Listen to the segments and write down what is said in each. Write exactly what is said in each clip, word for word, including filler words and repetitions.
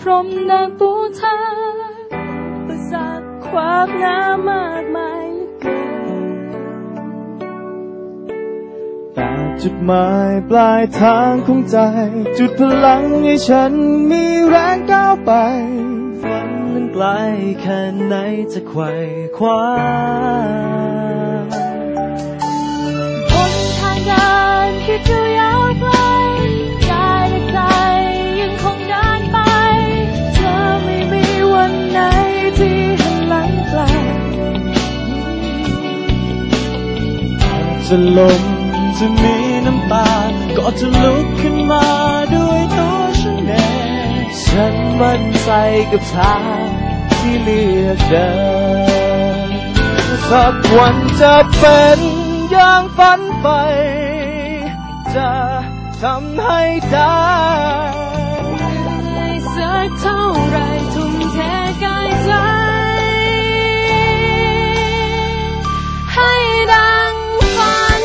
รมนางปูทาประสาทขวากน้ำมากมายเหลือเกินแต่จุดหมายปลายทางของใจจุดพลังให้ฉันมีแรงก้าวไปฝันนั้นไกลแค่ไหนจะไขว่คว้าบนทางเดินที่ดูยาวไกลกายและใจยังคงเดินไปเธอไม่มีวันไหนที่หันหลังกลับจะลมจะมีน้ำตาก็จะลุกขึ้นมาด้วยตัวฉันเองฉันมั่นใจกับทางที่เลือกเดินสักวันจะเป็นอย่างฝันไปจะทำให้ได้สักเท่าไรทุ่มเทกายใจให้ดังฝัน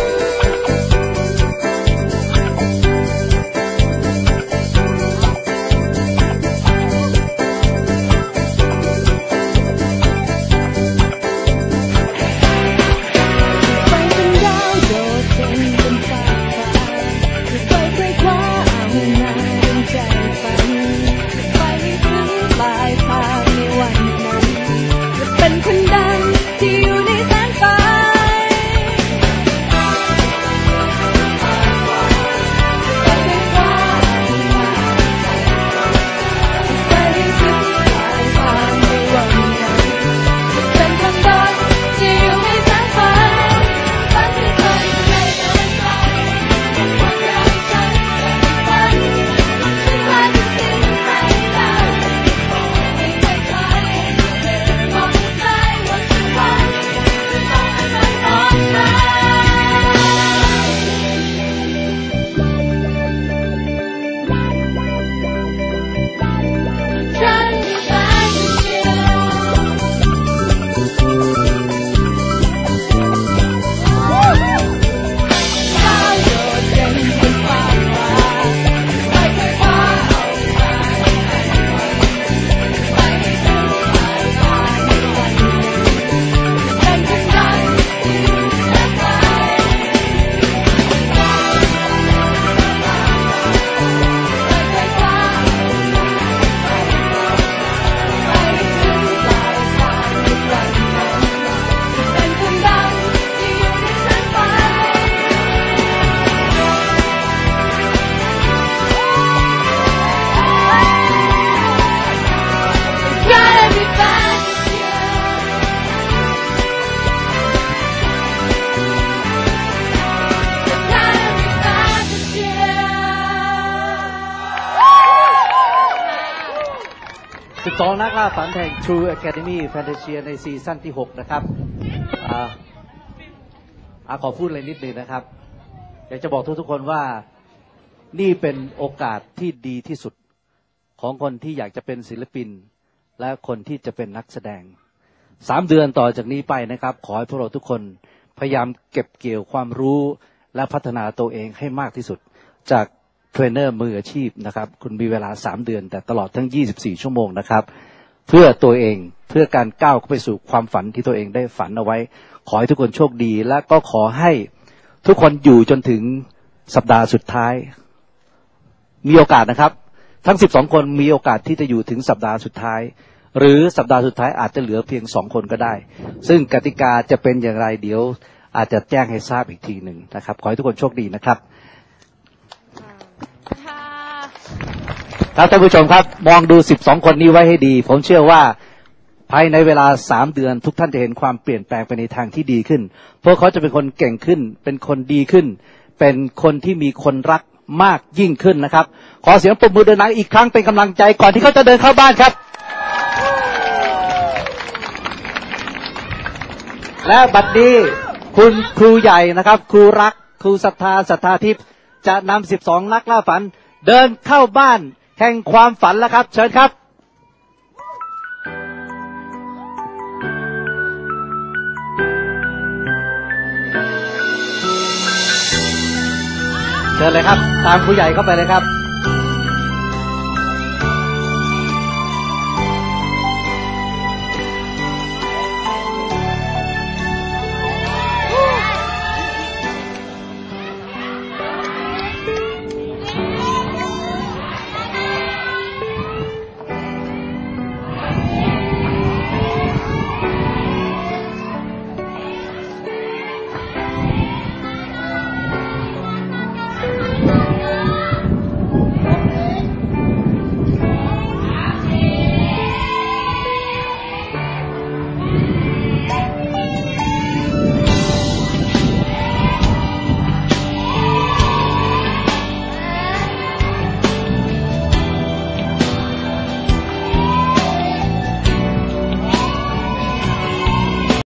สิบสองนักล่าฝันแห่ง True Academy Fantasia ในซีซั่นที่หกนะครับอ่าอาขอพูดอะไรนิดนึงนะครับอยากจะบอกทุกๆคนว่านี่เป็นโอกาสที่ดีที่สุดของคนที่อยากจะเป็นศิลปินและคนที่จะเป็นนักแสดงสามเดือนต่อจากนี้ไปนะครับขอให้พวกเราทุกคนพยายามเก็บเกี่ยวความรู้และพัฒนาตัวเองให้มากที่สุดจากเทรนเนอร์มืออาชีพนะครับคุณมีเวลาสามเดือนแต่ตลอดทั้งยี่สิบสี่ชั่วโมงนะครับเพื่อตัวเองเพื่อการก้าวเข้าไปสู่ความฝันที่ตัวเองได้ฝันเอาไว้ขอให้ทุกคนโชคดีและก็ขอให้ทุกคนอยู่จนถึงสัปดาห์สุดท้ายมีโอกาสนะครับทั้งสิบสองคนมีโอกาสที่จะอยู่ถึงสัปดาห์สุดท้ายหรือสัปดาห์สุดท้ายอาจจะเหลือเพียงสองคนก็ได้ซึ่งกติกาจะเป็นอย่างไรเดี๋ยวอาจจะแจ้งให้ทราบอีกทีหนึ่งนะครับขอให้ทุกคนโชคดีนะครับครับท่านผู้ชมครับมองดูสิบสองคนนี้ไว้ให้ดีผมเชื่อว่าภายในเวลาสามเดือนทุกท่านจะเห็นความเปลี่ยนแปลงไปในทางที่ดีขึ้นพวกเขาจะเป็นคนเก่งขึ้นเป็นคนดีขึ้นเป็นคนที่มีคนรักมากยิ่งขึ้นนะครับขอเสียงปรบมือดังๆอีกครั้งเป็นกำลังใจก่อนที่เขาจะเดินเข้าบ้านครับและบัดนี้คุณครูใหญ่นะครับครูรักครูศรัทธาศรัทธาทิพย์จะนำสิบสองนักล่าฝันเดินเข้าบ้านแห่งความฝันแล้วครับเชิญครับเชิญเลยครับตามครูใหญ่เข้าไปเลยครับ